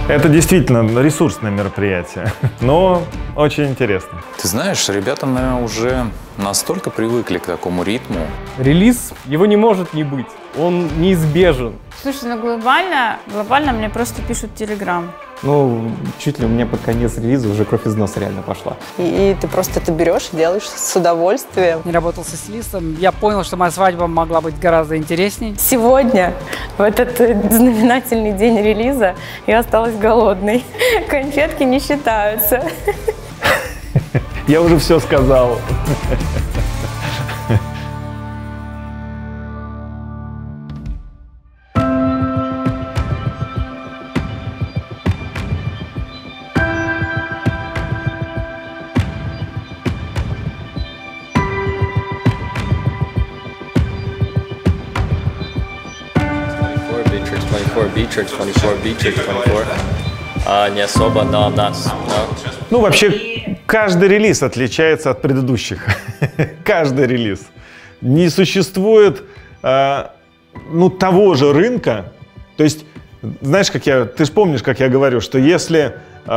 Это действительно ресурсное мероприятие, но очень интересно. Ты знаешь, ребята, наверное, уже настолько привыкли к такому ритму. Релиз, его не может не быть, он неизбежен. Слушай, ну глобально мне просто пишут Telegram. Ну, чуть ли у меня под конец релиза уже кровь из носа реально пошла. И ты просто это берешь и делаешь с удовольствием. Не работал со стилистом, я понял, что моя свадьба могла быть гораздо интересней. Сегодня, в этот знаменательный день релиза, я осталась голодной. Конфетки не считаются. Я уже все сказал. Beatrix 24, Beatrix 24. Не особо, но нас. Ну, вообще, каждый релиз отличается от предыдущих. Каждый релиз. Не существует, того же рынка. То есть, знаешь, ты же помнишь, как я говорю, что если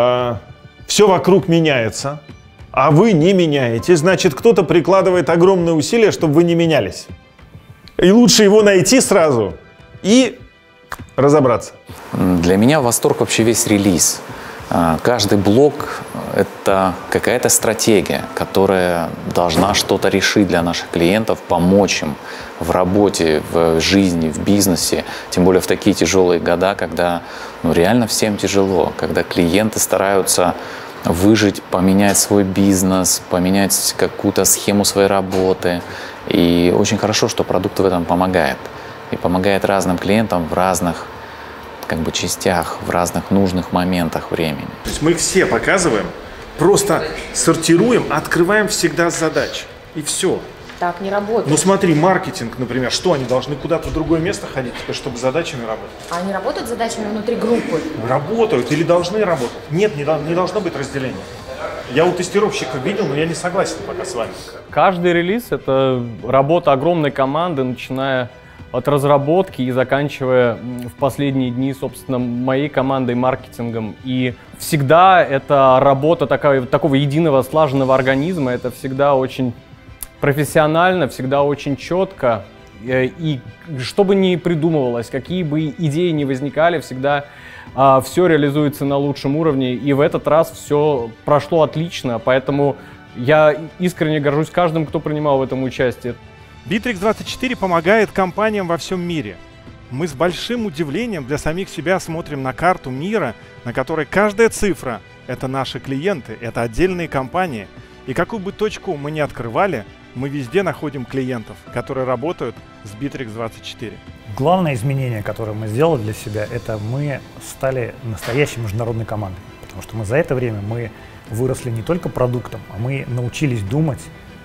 все вокруг меняется, а вы не меняетесь, значит, кто-то прикладывает огромные усилия, чтобы вы не менялись. И лучше его найти сразу и разобраться. Для меня восторг вообще весь релиз. Каждый блок — это какая-то стратегия, которая должна что-то решить для наших клиентов, помочь им в работе, в жизни, в бизнесе. Тем более в такие тяжелые года, когда реально всем тяжело, когда клиенты стараются выжить, поменять свой бизнес, поменять какую-то схему своей работы. И очень хорошо, что продукт в этом помогает. И помогает разным клиентам в разных частях, в разных нужных моментах времени. То есть мы их все показываем, просто сортируем, открываем всегда с задач. И все. Так не работает. Ну смотри, маркетинг, например, что они должны куда-то в другое место ходить, чтобы с задачами работать? А они работают с задачами внутри группы? Работают или должны работать. Нет, не должно быть разделения. Я у тестировщиков видел, но я не согласен пока с вами. Каждый релиз — это работа огромной команды, начиная от разработки и заканчивая в последние дни, собственно, моей командой, маркетингом. И всегда это работа такого единого слаженного организма, это всегда очень профессионально, всегда очень четко. И что бы ни придумывалось, какие бы идеи ни возникали, всегда все реализуется на лучшем уровне. И в этот раз все прошло отлично, поэтому я искренне горжусь каждым, кто принимал в этом участие. Bittrex 24 помогает компаниям во всем мире. Мы с большим удивлением для самих себя смотрим на карту мира, на которой каждая цифра — это наши клиенты, это отдельные компании. И какую бы точку мы ни открывали, мы везде находим клиентов, которые работают с Bittrex 24. Главное изменение, которое мы сделали для себя, это мы стали настоящей международной командой. Потому что за это время мы выросли не только продуктом, а мы научились думать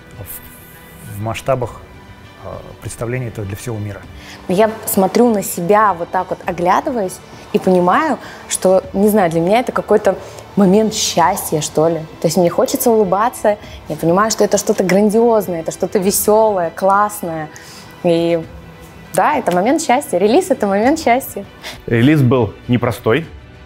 в масштабах представление этого для всего мира. Я смотрю на себя вот так вот, оглядываясь, и понимаю, что, не знаю, для меня это какой-то момент счастья, что ли. То есть мне хочется улыбаться, я понимаю, что это что-то грандиозное, это что-то веселое, классное. И да, это момент счастья. Релиз — это момент счастья. Релиз был непростой,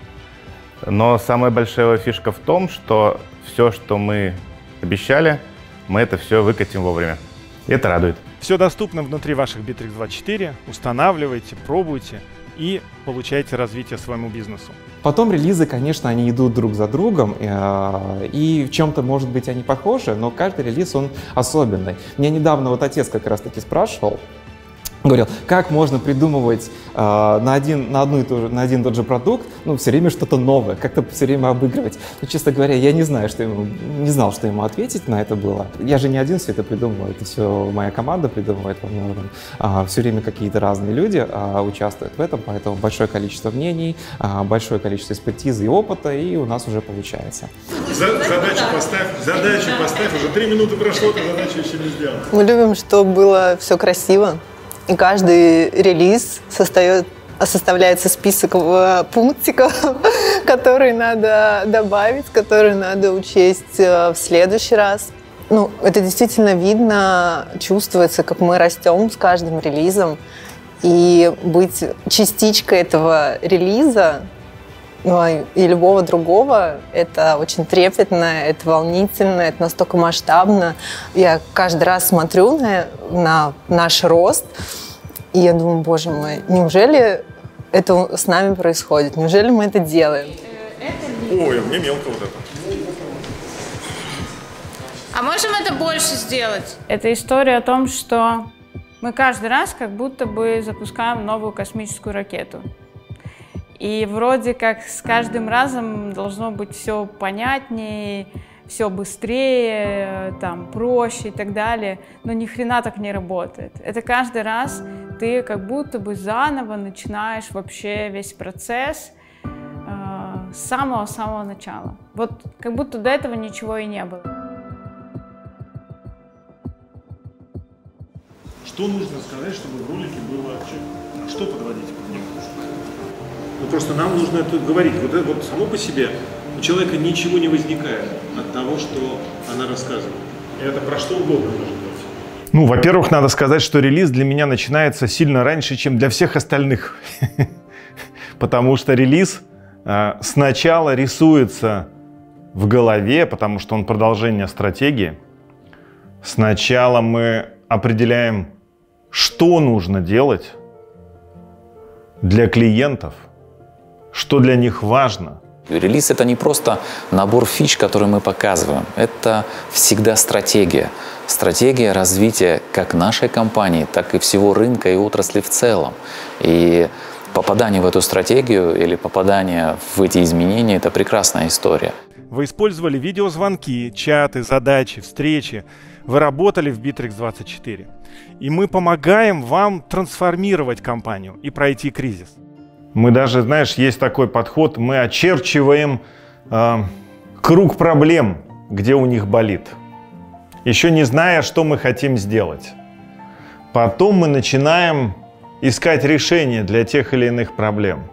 но самая большая фишка в том, что все, что мы обещали, мы это все выкатим вовремя. И это радует. Все доступно внутри ваших Bittrex 24. Устанавливайте, пробуйте и получайте развитие своему бизнесу. Потом релизы, конечно, они идут друг за другом, и в чем-то, может быть, они похожи, но каждый релиз, он особенный. Меня недавно отец как раз-таки спрашивал, говорил, как можно придумывать на один и тот же продукт, все время что-то новое, как-то все время обыгрывать. Но, честно говоря, я не знал, что ему ответить на это было. Я же не один все это придумываю, это все моя команда придумывает во многом. Все время какие-то разные люди участвуют в этом, поэтому большое количество мнений, большое количество экспертизы и опыта, и у нас уже получается. Задачу поставь, уже 3 минуты прошло, ты задачу еще не сделал. Мы любим, чтобы было все красиво. И каждый релиз составляется список пунктиков, которые надо добавить, которые надо учесть в следующий раз. Это действительно видно, чувствуется, как мы растем с каждым релизом. И быть частичкой этого релиза и любого другого. Это очень трепетно, это волнительно, это настолько масштабно. Я каждый раз смотрю на наш рост, и я думаю, боже мой, неужели это с нами происходит? Неужели мы это делаем? Ой, мне мелко вот это. А можем это больше сделать? Это история о том, что мы каждый раз как будто бы запускаем новую космическую ракету. И вроде как с каждым разом должно быть все понятнее, все быстрее, там, проще и так далее. Но ни хрена так не работает. Это каждый раз ты как будто бы заново начинаешь вообще весь процесс с самого-самого начала. Вот как будто до этого ничего и не было. Что нужно сказать, чтобы в ролике было... Что подводить под него? Ну, просто нам нужно это говорить. Вот это вот само по себе у человека ничего не возникает от того, что она рассказывает. И это про что угодно может быть. Ну, во-первых, надо сказать, что релиз для меня начинается сильно раньше, чем для всех остальных. Потому что релиз сначала рисуется в голове, потому что он продолжение стратегии. Сначала мы определяем, что нужно делать для клиентов, что для них важно. Релиз — это не просто набор фич, которые мы показываем. Это всегда стратегия. Стратегия развития как нашей компании, так и всего рынка и отрасли в целом. И попадание в эту стратегию или попадание в эти изменения — это прекрасная история. Вы использовали видеозвонки, чаты, задачи, встречи. Вы работали в Bittrex24. И мы помогаем вам трансформировать компанию и пройти кризис. Мы даже, знаешь, есть такой подход, мы очерчиваем круг проблем, где у них болит, еще не зная, что мы хотим сделать. Потом мы начинаем искать решения для тех или иных проблем.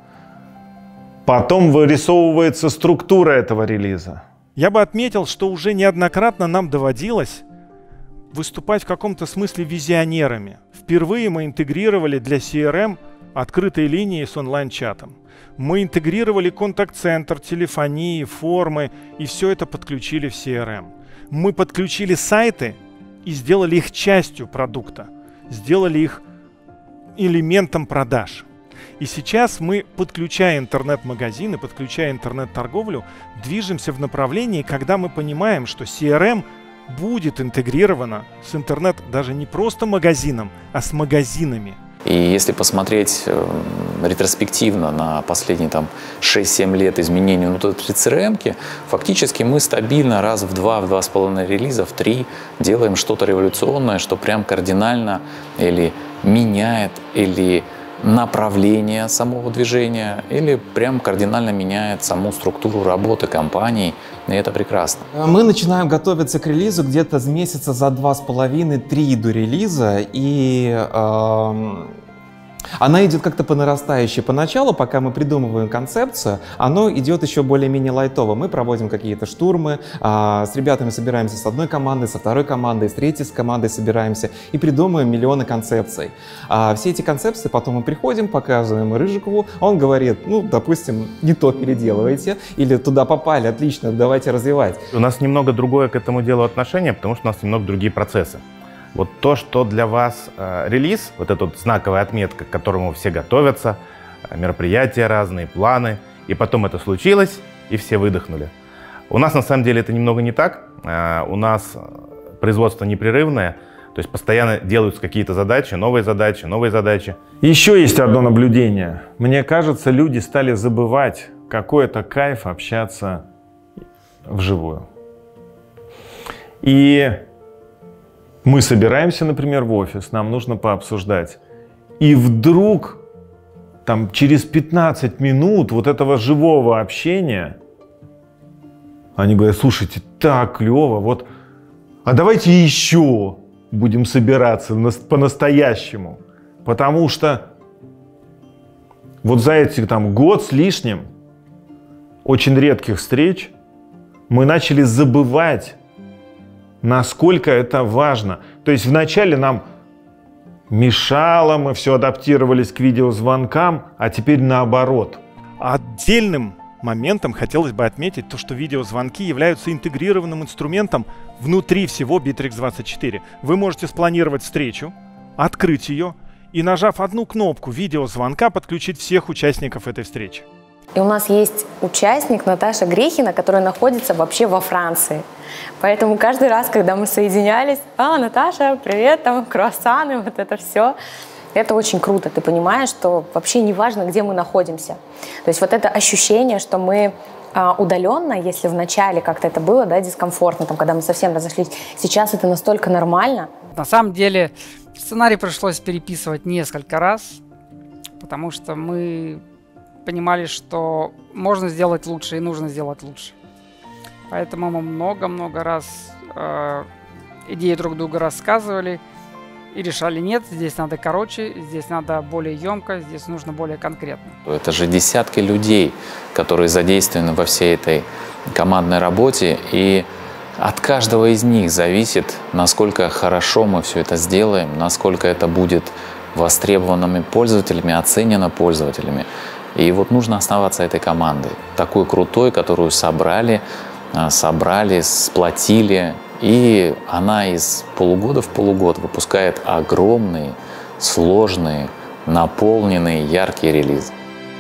Потом вырисовывается структура этого релиза. Я бы отметил, что уже неоднократно нам доводилось выступать в каком-то смысле визионерами. Впервые мы интегрировали для CRM открытые линии с онлайн-чатом. Мы интегрировали контакт-центр, телефонии, формы, и все это подключили в CRM. Мы подключили сайты и сделали их частью продукта, сделали их элементом продаж. И сейчас мы, подключая интернет-магазины, подключая интернет-торговлю, движемся в направлении, когда мы понимаем, что CRM будет интегрирована с интернет даже не просто магазином, а с магазинами. И если посмотреть ретроспективно на последние 6-7 лет изменений внутри CRM-ки, фактически мы стабильно раз в 2-2,5 релиза, в 3 делаем что-то революционное, что прям кардинально или меняет, или направление самого движения, или прям кардинально меняет саму структуру работы компании, и это прекрасно. Мы начинаем готовиться к релизу где-то с месяца за 2,5-3 до релиза, и она идет как-то по нарастающей. Поначалу, пока мы придумываем концепцию, оно идет еще более-менее лайтово. Мы проводим какие-то штурмы, с ребятами собираемся с одной командой, со второй командой, с третьей командой собираемся и придумываем миллионы концепций. Все эти концепции потом мы приходим, показываем Рыжикову, он говорит, ну, допустим, не то переделывайте, или туда попали, отлично, давайте развивать. У нас немного другое к этому делу отношение, потому что у нас немного другие процессы. Вот то, что для вас релиз, вот эта вот знаковая отметка, к которому все готовятся, мероприятия разные, планы, и потом это случилось, и все выдохнули. У нас на самом деле это немного не так. У нас производство непрерывное, то есть постоянно делаются какие-то задачи, новые задачи, новые задачи. Еще есть одно наблюдение. Мне кажется, люди стали забывать, какой это кайф общаться вживую. И мы собираемся, например, в офис, нам нужно пообсуждать. И вдруг, через 15 минут вот этого живого общения, они говорят, слушайте, так клево, вот, а давайте еще будем собираться по-настоящему. Потому что вот за эти год с лишним очень редких встреч мы начали забывать, насколько это важно. То есть вначале нам мешало, мы все адаптировались к видеозвонкам, а теперь наоборот. Отдельным моментом хотелось бы отметить то, что видеозвонки являются интегрированным инструментом внутри всего Bittrex24. Вы можете спланировать встречу, открыть ее и, нажав одну кнопку видеозвонка, подключить всех участников этой встречи. И у нас есть участник Наташа Грехина, которая находится вообще во Франции. Поэтому каждый раз, когда мы соединялись, Наташа, привет, там круассаны, вот это все. Это очень круто, ты понимаешь, что вообще не важно, где мы находимся. То есть вот это ощущение, что мы удаленно, если в начале как-то это было, да, дискомфортно, там, когда мы совсем разошлись, сейчас это настолько нормально. На самом деле сценарий пришлось переписывать несколько раз, потому что мы понимали, что можно сделать лучше и нужно сделать лучше. Поэтому мы много-много раз идеи друг друга рассказывали и решали: нет, здесь надо короче, здесь надо более емко, здесь нужно более конкретно. Это же десятки людей, которые задействованы во всей этой командной работе, и от каждого из них зависит, насколько хорошо мы все это сделаем, насколько это будет востребованными пользователями, оценено пользователями. И вот нужно оставаться этой командой, такой крутой, которую собрали, сплотили, и она из полугода в полугод выпускает огромные, сложные, наполненные, яркие релизы.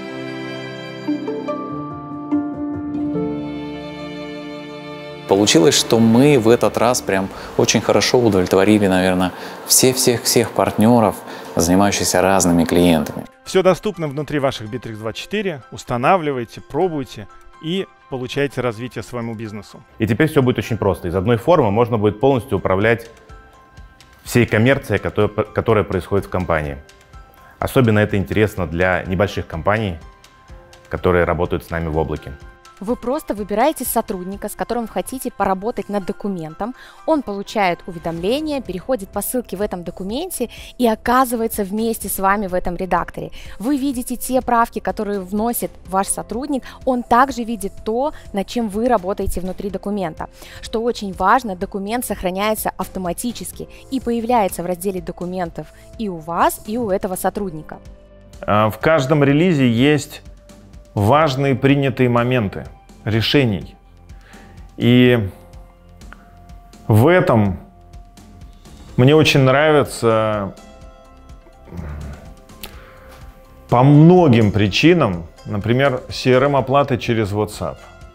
Получилось, что мы в этот раз прям очень хорошо удовлетворили, наверное, всех партнеров, занимающихся разными клиентами. Все доступно внутри ваших Bittrex24. Устанавливайте, пробуйте и получайте развитие своему бизнесу. И теперь все будет очень просто. Из одной формы можно будет полностью управлять всей коммерцией, которая происходит в компании. Особенно это интересно для небольших компаний, которые работают с нами в облаке. Вы просто выбираете сотрудника, с которым хотите поработать над документом. Он получает уведомление, переходит по ссылке в этом документе и оказывается вместе с вами в этом редакторе. Вы видите те правки, которые вносит ваш сотрудник. Он также видит то, над чем вы работаете внутри документа. Что очень важно, документ сохраняется автоматически и появляется в разделе документов и у вас, и у этого сотрудника. В каждом релизе есть важные принятые моменты решений. И в этом мне очень нравится по многим причинам, например, CRM-оплаты через WhatsApp.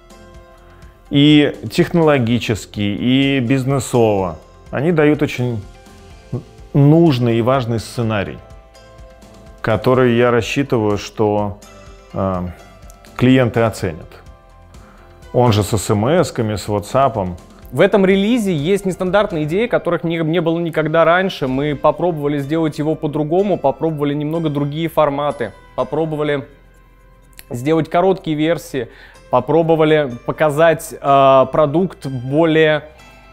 И технологически, и бизнесово. Они дают очень нужный и важный сценарий, который я рассчитываю, что клиенты оценят. Он же с смс-ками, с WhatsApp. В этом релизе есть нестандартные идеи, которых не было никогда раньше. Мы попробовали сделать его по-другому, попробовали немного другие форматы, попробовали сделать короткие версии, попробовали показать продукт более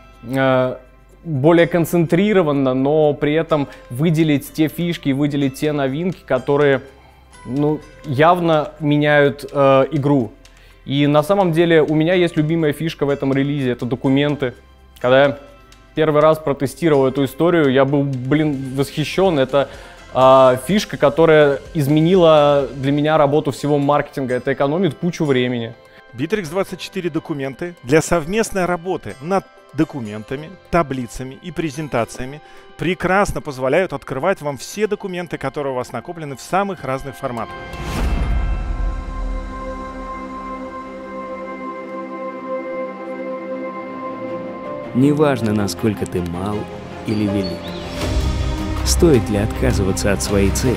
концентрированно, но при этом выделить те фишки, выделить те новинки, которые явно меняют игру. И на самом деле у меня есть любимая фишка в этом релизе, это документы. Когда я первый раз протестировал эту историю, я был, восхищен. Это фишка, которая изменила для меня работу всего маркетинга. Это экономит кучу времени. Bittrex24 документы для совместной работы над документами, таблицами и презентациями прекрасно позволяют открывать вам все документы, которые у вас накоплены в самых разных форматах. Неважно, насколько ты мал или велик. Стоит ли отказываться от своей цели?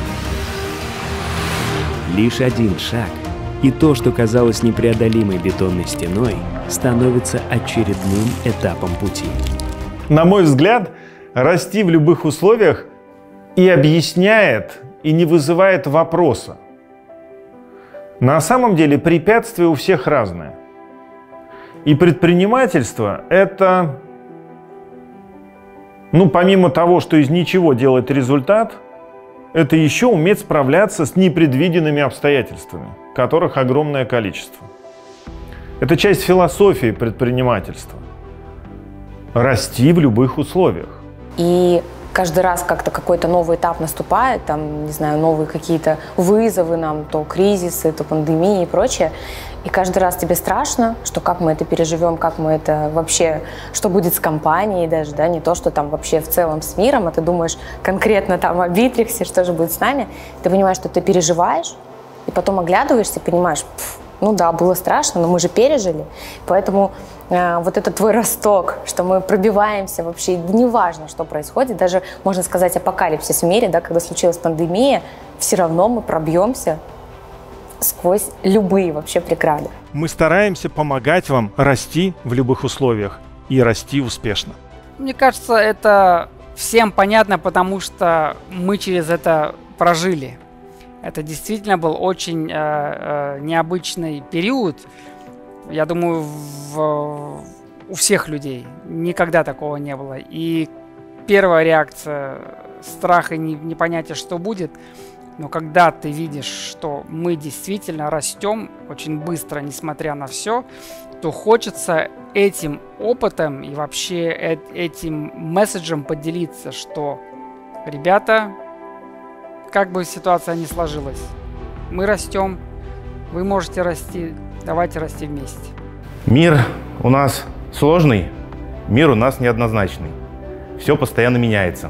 Лишь один шаг, и то, что казалось непреодолимой бетонной стеной, становится очередным этапом пути. На мой взгляд, расти в любых условиях и объясняет, и не вызывает вопроса. На самом деле препятствия у всех разные. И предпринимательство — это, помимо того, что из ничего делать результат, это еще уметь справляться с непредвиденными обстоятельствами, которых огромное количество. Это часть философии предпринимательства. Расти в любых условиях. И каждый раз как-то какой-то новый этап наступает, там, не знаю, новые какие-то вызовы нам, то кризисы, то пандемии и прочее. И каждый раз тебе страшно, что как мы это переживем, как мы это вообще, что будет с компанией даже, да, не то, что там вообще в целом с миром, а ты думаешь конкретно там о Битриксе, что же будет с нами. Ты понимаешь, что ты переживаешь, и потом оглядываешься и понимаешь, ну да, было страшно, но мы же пережили. Поэтому вот это твой росток, что мы пробиваемся вообще, неважно, что происходит, даже, можно сказать, апокалипсис в мире, да, когда случилась пандемия, все равно мы пробьемся сквозь любые вообще преграды. Мы стараемся помогать вам расти в любых условиях и расти успешно. Мне кажется, это всем понятно, потому что мы через это прожили. Это действительно был очень необычный период. Я думаю, у всех людей никогда такого не было. И первая реакция – страх и непонятие, что будет. Но когда ты видишь, что мы действительно растем очень быстро, несмотря на все, то хочется этим опытом и вообще этим месседжем поделиться, что, ребята, как бы ситуация ни сложилась, мы растем, вы можете расти, давайте расти вместе. Мир у нас сложный, мир у нас неоднозначный. Все постоянно меняется.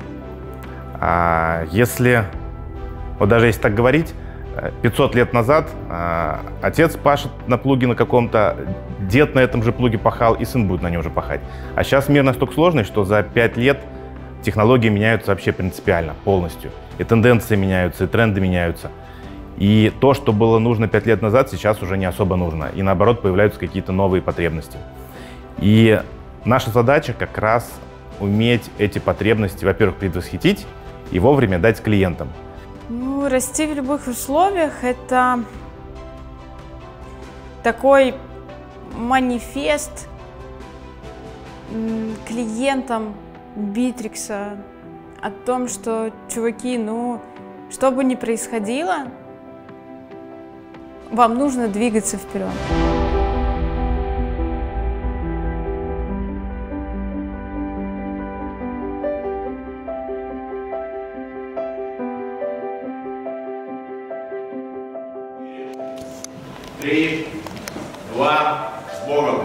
А если... Вот даже если так говорить, 500 лет назад отец пашет на плуге на каком-то, дед на этом же плуге пахал, и сын будет на нем же пахать. А сейчас мир настолько сложный, что за 5 лет технологии меняются вообще принципиально, полностью. И тенденции меняются, и тренды меняются. И то, что было нужно 5 лет назад, сейчас уже не особо нужно. И наоборот, появляются какие-то новые потребности. И наша задача как раз уметь эти потребности, во-первых, предвосхитить и вовремя дать клиентам. Ну, расти в любых условиях – это такой манифест клиентам Битрикса о том, что, чуваки, ну, что бы ни происходило, вам нужно двигаться вперед. Три, два, с Богом!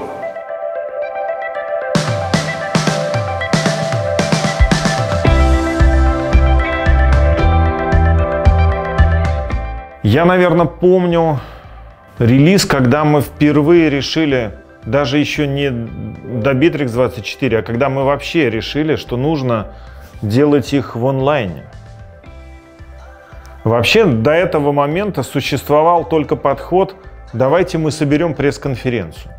Я, наверное, помню релиз, когда мы впервые решили, даже еще не до Bittrex 24, а когда мы вообще решили, что нужно делать их в онлайне. Вообще до этого момента существовал только подход: давайте мы соберем пресс-конференцию.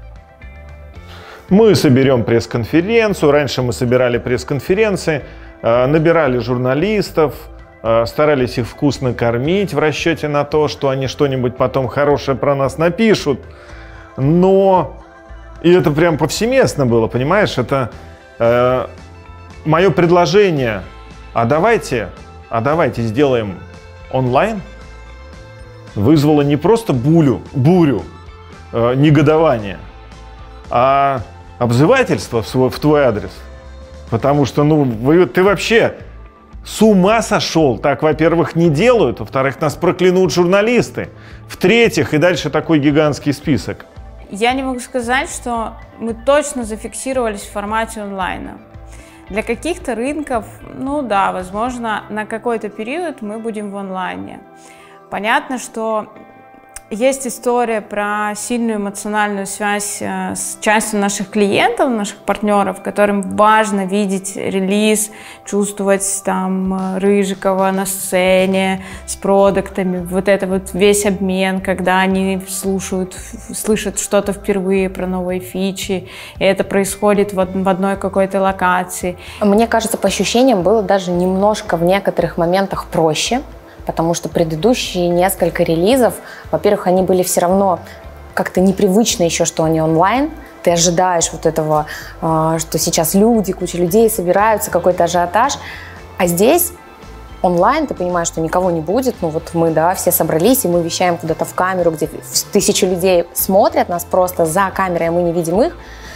Мы соберем пресс-конференцию, раньше мы собирали пресс-конференции, набирали журналистов, старались их вкусно кормить в расчете на то, что они что-нибудь потом хорошее про нас напишут. Но и это прям повсеместно было, понимаешь? Это мое предложение: а давайте сделаем онлайн, вызвало не просто бурю негодования, а обзывательство в твой адрес. Потому что, ты вообще с ума сошел. Так, во-первых, не делают, во-вторых, нас проклянут журналисты, в-третьих, и дальше такой гигантский список. Я не могу сказать, что мы точно зафиксировались в формате онлайна. Для каких-то рынков, ну да, возможно, на какой-то период мы будем в онлайне. Понятно, что есть история про сильную эмоциональную связь с частью наших клиентов, наших партнеров, которым важно видеть релиз, чувствовать там Рыжикова на сцене с продуктами, вот это вот весь обмен, когда они слышат что-то впервые про новые фичи, и это происходит в одной какой-то локации. Мне кажется, по ощущениям было даже немножко в некоторых моментах проще, потому что предыдущие несколько релизов, во-первых, они были все равно как-то непривычно еще, что они онлайн. Ты ожидаешь вот этого, что сейчас куча людей собираются, какой-то ажиотаж. А здесь онлайн, ты понимаешь, что никого не будет. Ну вот мы, да, все собрались, и мы вещаем куда-то в камеру, где 1000 людей смотрят нас просто за камерой, а мы не видим их.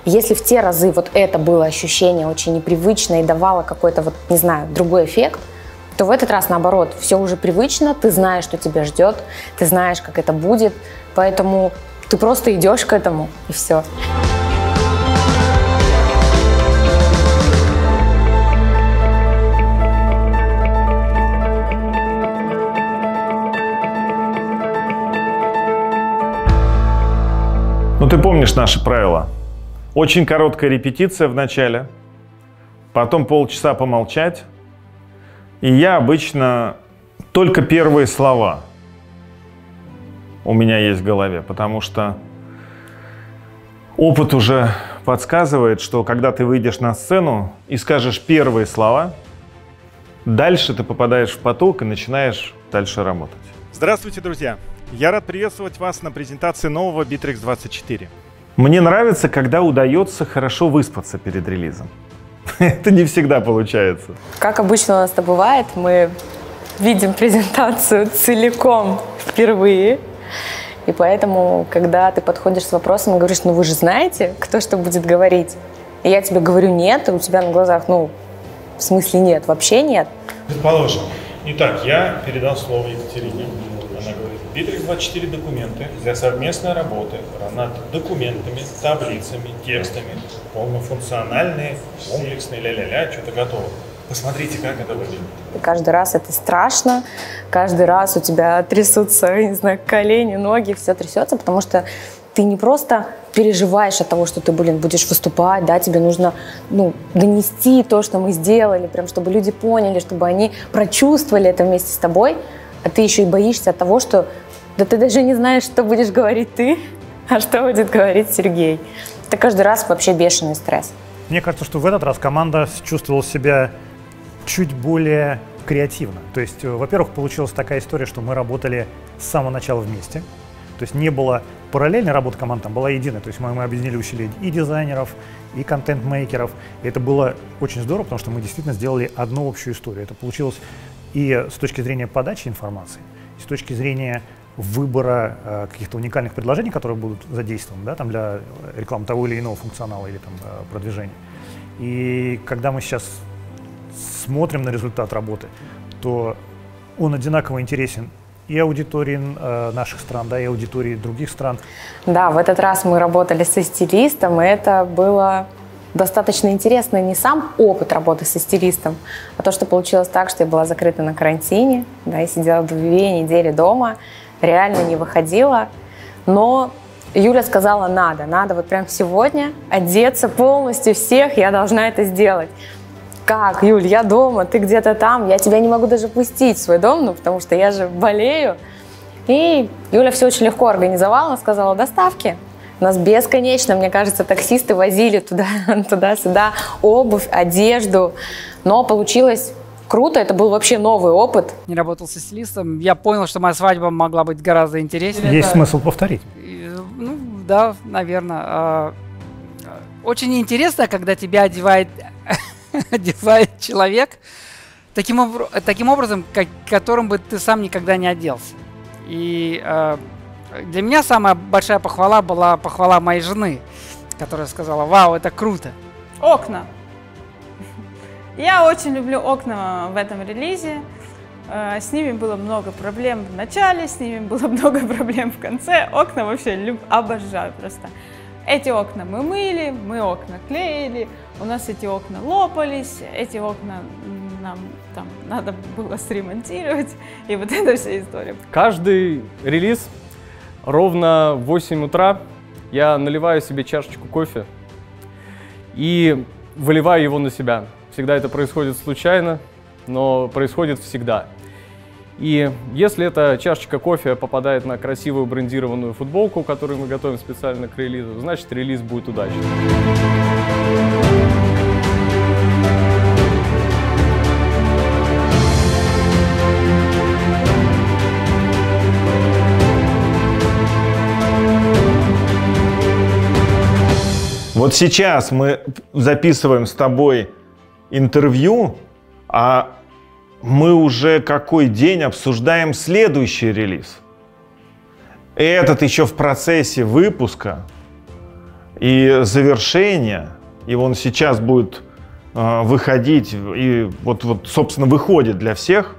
Если в те разы вот это было ощущение очень непривычно и давало какой-то, вот, не знаю, другой эффект, то в этот раз, наоборот, все уже привычно, ты знаешь, что тебя ждет, ты знаешь, как это будет, поэтому ты просто идешь к этому, и все. Ну, ты помнишь наши правила. Очень короткая репетиция в начале, потом полчаса помолчать, и я обычно только первые слова у меня есть в голове, потому что опыт уже подсказывает, что когда ты выйдешь на сцену и скажешь первые слова, дальше ты попадаешь в поток и начинаешь дальше работать. Здравствуйте, друзья! Я рад приветствовать вас на презентации нового Bittrex 24. Мне нравится, когда удается хорошо выспаться перед релизом. Это не всегда получается. Как обычно у нас это бывает, мы видим презентацию целиком впервые. И поэтому, когда ты подходишь с вопросом и говоришь, ну вы же знаете, кто что будет говорить. И я тебе говорю нет, и у тебя на глазах, ну, в смысле нет, вообще нет. Предположим. Итак, я передал слово Екатерине. Она говорит, Bittrex 24 документы для совместной работы над документами, таблицами, текстами, полнофункциональные, комплексные, ля-ля-ля, что-то готово. Посмотрите, как это выглядит. И каждый раз это страшно, каждый раз у тебя трясутся, не знаю, колени, ноги, все трясется, потому что ты не просто переживаешь от того, что ты, будешь выступать, да, тебе нужно, донести то, что мы сделали, прям, чтобы люди поняли, чтобы они прочувствовали это вместе с тобой, а ты еще и боишься от того, что да ты даже не знаешь, что будешь говорить ты, а что будет говорить Сергей. Это каждый раз вообще бешеный стресс. Мне кажется, что в этот раз команда чувствовала себя чуть более креативно. То есть, во-первых, получилась такая история, что мы работали с самого начала вместе. То есть не было параллельной работы команд, там была единая. То есть мы объединили усилия и дизайнеров, и контент-мейкеров. И это было очень здорово, потому что мы действительно сделали одну общую историю. Это получилось и с точки зрения подачи информации, и с точки зрения выбора каких-то уникальных предложений, которые будут задействованы, да, там для рекламы того или иного функционала или там, продвижения. И когда мы сейчас смотрим на результат работы, то он одинаково интересен и аудитории наших стран, да, и аудитории других стран. Да, в этот раз мы работали со стилистом, и это было достаточно интересно. Не сам опыт работы со стилистом, а то, что получилось так, что я была закрыта на карантине, да, и сидела 2 недели дома, реально не выходила. Но Юля сказала, надо вот прям сегодня одеться полностью всех, я должна это сделать. Как, Юль, я дома, ты где-то там, я тебя не могу даже пустить в свой дом, потому что я же болею. И Юля все очень легко организовала, она сказала, доставки. Нас бесконечно, мне кажется, таксисты возили туда-сюда обувь, одежду, но получилось круто, это был вообще новый опыт. Не работал со стилистом, я понял, что моя свадьба могла быть гораздо интереснее. Есть смысл повторить? Ну, да, наверное. Очень интересно, когда тебя одевает человек таким образом, которым бы ты сам никогда не оделся. И для меня самая большая похвала была похвала моей жены, которая сказала, вау, это круто. Окна. Я очень люблю окна в этом релизе. С ними было много проблем в начале, с ними было много проблем в конце. Окна вообще обожаю просто. Эти окна мы мыли, мы окна клеили, у нас эти окна лопались, эти окна нам там надо было сремонтировать, и вот эта вся история. Каждый релиз ровно в 8 утра я наливаю себе чашечку кофе и выливаю его на себя. Всегда это происходит случайно, но происходит всегда. И если эта чашечка кофе попадает на красивую брендированную футболку, которую мы готовим специально к релизу, значит, релиз будет удачным. Вот сейчас мы записываем с тобой интервью, а мы уже какой день обсуждаем следующий релиз. Этот еще в процессе выпуска. и завершение, и он сейчас будет выходить, и вот, собственно, выходит для всех,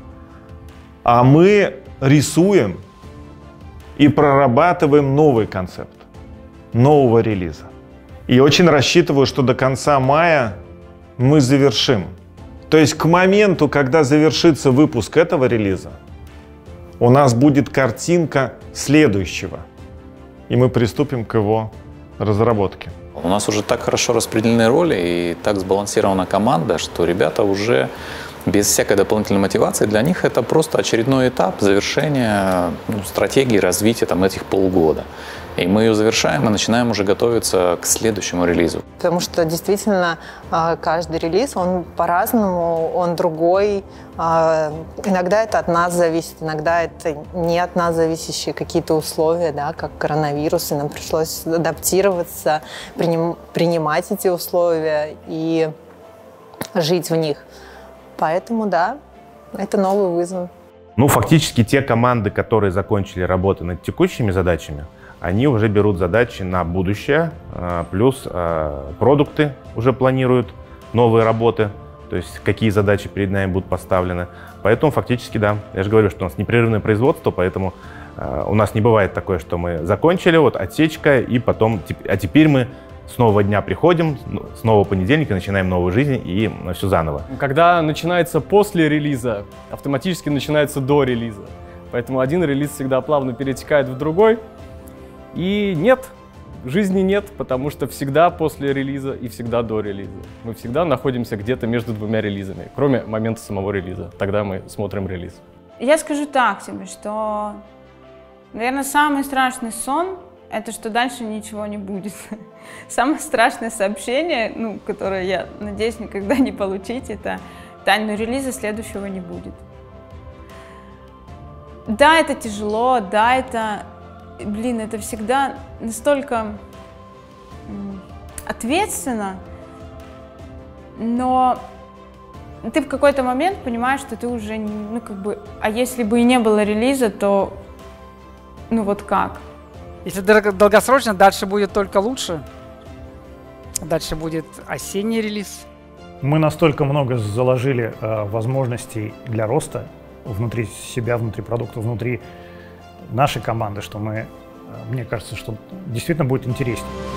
а мы рисуем и прорабатываем новый концепт, нового релиза. И очень рассчитываю, что до конца мая мы завершим. То есть к моменту, когда завершится выпуск этого релиза, у нас будет картинка следующего, и мы приступим к его разработке. У нас уже так хорошо распределены роли и так сбалансирована команда, что ребята уже без всякой дополнительной мотивации, для них это просто очередной этап завершения стратегии развития этих полгода. И мы ее завершаем и начинаем уже готовиться к следующему релизу. Потому что действительно каждый релиз, он по-разному, он другой. Иногда это от нас зависит, иногда это не от нас зависящие какие-то условия, да, как коронавирус, и нам пришлось адаптироваться, принимать эти условия и жить в них. Поэтому, да, это новый вызов. Фактически те команды, которые закончили работу над текущими задачами, они уже берут задачи на будущее, плюс продукты уже планируют новые работы, то есть какие задачи перед нами будут поставлены. Поэтому фактически, да, я же говорю, что у нас непрерывное производство, поэтому у нас не бывает такое, что мы закончили, отсечка, и потом, а теперь мы с нового дня приходим, с нового понедельника начинаем новую жизнь и все заново. Когда начинается после релиза, автоматически начинается до релиза. Поэтому один релиз всегда плавно перетекает в другой. И нет, жизни нет, потому что всегда после релиза и всегда до релиза. Мы всегда находимся где-то между двумя релизами, кроме момента самого релиза. Тогда мы смотрим релиз. Я скажу так тебе, что, наверное, самый страшный сон — это что дальше ничего не будет. Самое страшное сообщение, которое я надеюсь никогда не получить, это «Тань, релиза следующего не будет». Да, это тяжело, да, это всегда настолько ответственно, но ты в какой-то момент понимаешь, что ты уже, а если бы и не было релиза, то, вот как? Если долгосрочно, дальше будет только лучше. Дальше будет осенний релиз. Мы настолько много заложили возможностей для роста внутри себя, внутри продукта, внутри нашей команды, что мне кажется, что действительно будет интереснее.